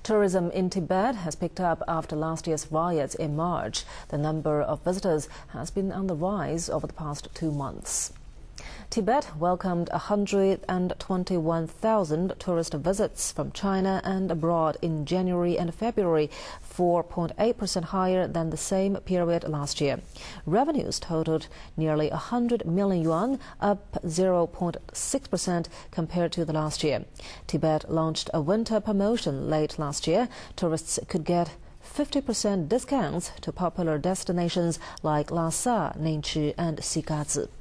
Tourism in Tibet has picked up after last year's riots in March. The number of visitors has been on the rise over the past 2 months. Tibet welcomed 121,000 tourist visits from China and abroad in January and February, 4.8% higher than the same period last year. Revenues totaled nearly 100 million yuan, up 0.6% compared to the last year. Tibet launched a winter promotion late last year. Tourists could get 50% discounts to popular destinations like Lhasa, Ningchi and Xigazhi.